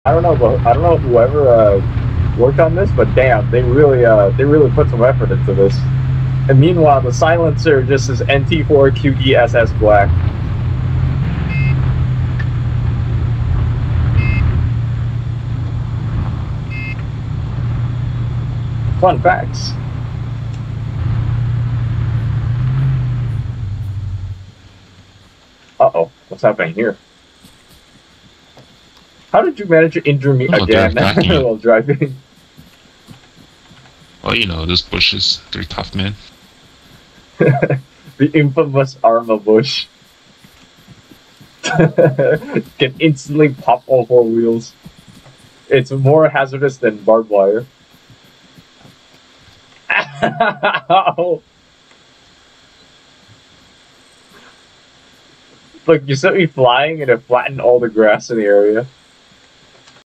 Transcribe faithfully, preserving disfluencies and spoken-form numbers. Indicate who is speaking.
Speaker 1: I don't know, but I don't know whoever uh, worked on this, but damn, they really uh, they really put some effort into this. And meanwhile, the silencer just is N T four Q E S S black. Fun facts. Uh-oh, what's happening here? How did you manage to injure me
Speaker 2: Oh,
Speaker 1: again while driving?
Speaker 2: Well, you know, those bushes, they're tough, man.
Speaker 1: The infamous Arma bush. Can instantly pop all four wheels. It's more hazardous than barbed wire. Look, you sent me flying and it flattened all the grass in the area.